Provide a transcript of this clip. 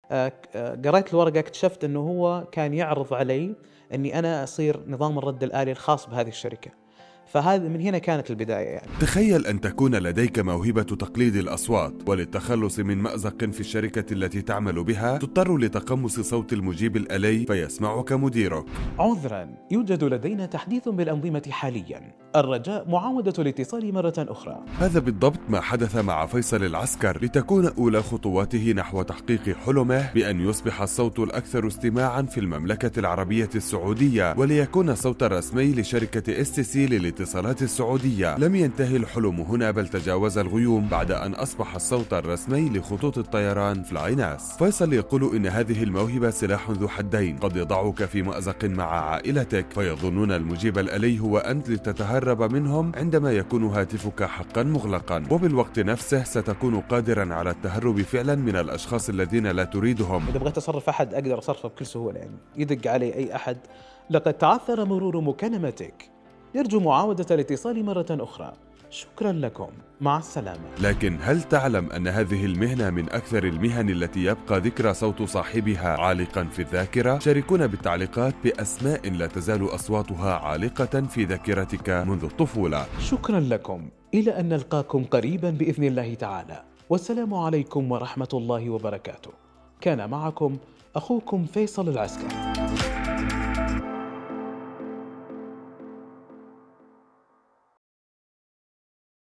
قريت الورقة اكتشفت إنه هو كان يعرض علي إني أنا أصير نظام الرد الآلي الخاص بهذه الشركة، فهذا من هنا كانت البداية يعني. تخيل أن تكون لديك موهبة تقليد الأصوات، وللتخلص من مأزق في الشركة التي تعمل بها تضطر لتقمص صوت المجيب الآلي فيسمعك مديرك. عذرا، يوجد لدينا تحديث بالأنظمة حاليا، الرجاء معاودة الاتصال مرة أخرى. هذا بالضبط ما حدث مع فيصل العسكر لتكون أولى خطواته نحو تحقيق حلمه بأن يصبح الصوت الأكثر استماعا في المملكة العربية السعودية، وليكون الصوت الرسمي لشركة STC للاتصالات السعودية. لم ينتهي الحلم هنا بل تجاوز الغيوم بعد أن أصبح الصوت الرسمي لخطوط الطيران فلايناس. فيصل يقول إن هذه الموهبة سلاح ذو حدين، قد يضعك في مأزق مع عائلتك فيظنون المجيب الآلي هو أنت لتتهرب منهم عندما يكون هاتفك حقا مغلقا، وبالوقت نفسه ستكون قادرا على التهرب فعلا من الأشخاص الذين لا تريدهم. إذا بغيت أصرف أحد أقدر أصرفه بكل سهولة، يعني يدق علي أي أحد. لقد تعثر مرور مكالمتك، نرجو معاودة الاتصال مرة أخرى، شكرا لكم، مع السلامة. لكن هل تعلم أن هذه المهنة من أكثر المهن التي يبقى ذكرى صوت صاحبها عالقا في الذاكرة؟ شاركونا بالتعليقات بأسماء لا تزال أصواتها عالقة في ذاكرتك منذ الطفولة. شكرا لكم، إلى أن نلقاكم قريبا بإذن الله تعالى، والسلام عليكم ورحمة الله وبركاته. كان معكم أخوكم فيصل العسكري.